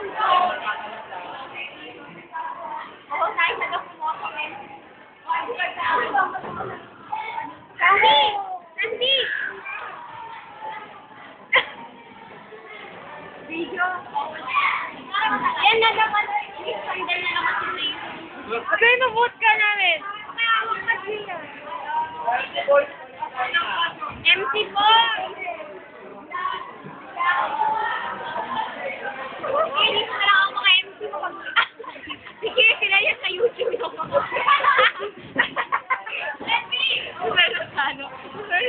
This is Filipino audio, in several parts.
Oo, naisagap mo ako eh. Randy! Randy! Video. Yan na naman. Sandal na naman si Ray. Kasi nabot ka namin. Kaya awak na siya. MC po! Hindi ko na lang ang mga MC mo. Sige, sila yan sa YouTube yung mga. Meron sa ano. Sorry.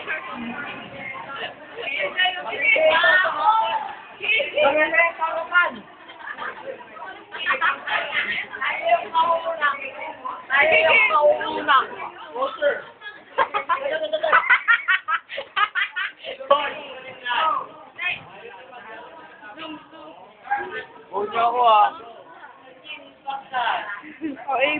Huwag niyo ako ah. Ay.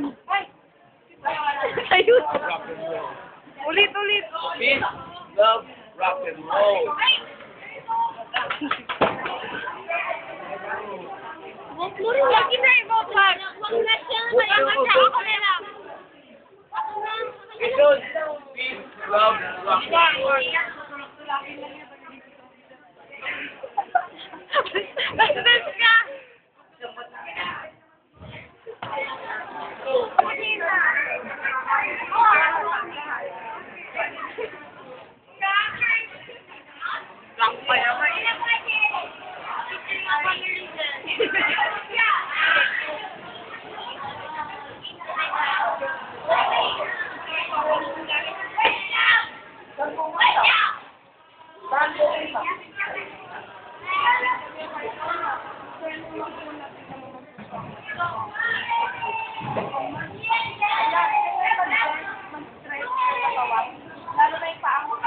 Ayun. Rock and roll. Ulit. Peace, love, rock and roll. Huwag mo rin lagi na i-vlog. Huwag na siya. Mayangat siya. Ako na lang. Peace, love, rock and roll. Basta ka. Lang pa naman. Lalo na yung paa mo.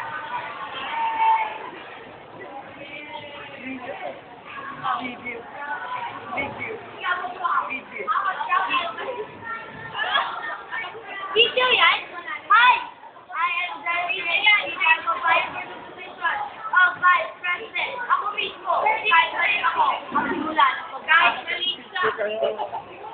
Video yan? Hi! I am Daria. I am a vice position of Vice President. Ako mismo. Kahit na rin ako. Ang simula ng pagkain.